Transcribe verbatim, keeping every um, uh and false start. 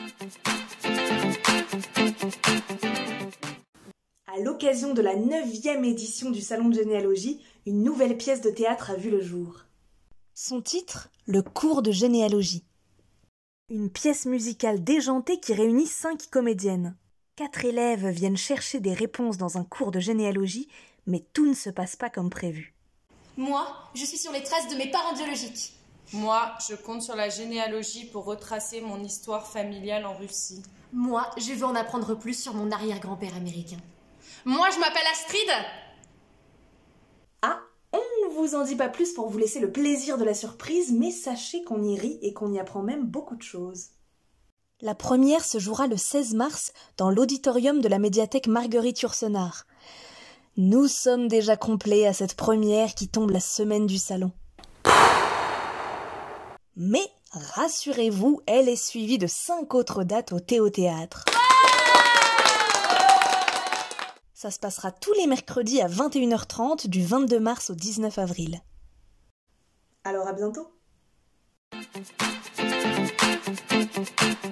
À l'occasion de la neuvième édition du Salon de Généalogie, une nouvelle pièce de théâtre a vu le jour. Son titre, Le cours de généalogie. Une pièce musicale déjantée qui réunit cinq comédiennes. Quatre élèves viennent chercher des réponses dans un cours de généalogie, mais tout ne se passe pas comme prévu. Moi, je suis sur les traces de mes parents biologiques. Moi, je compte sur la généalogie pour retracer mon histoire familiale en Russie. Moi, je veux en apprendre plus sur mon arrière-grand-père américain. Moi, je m'appelle Astrid. Ah, on ne vous en dit pas plus pour vous laisser le plaisir de la surprise, mais sachez qu'on y rit et qu'on y apprend même beaucoup de choses. La première se jouera le seize mars dans l'auditorium de la médiathèque Marguerite Yourcenar. Nous sommes déjà complets à cette première qui tombe la semaine du salon. Mais rassurez-vous, elle est suivie de cinq autres dates au Théâtre. Ça se passera tous les mercredis à vingt et une heures trente du vingt-deux mars au dix-neuf avril. Alors à bientôt!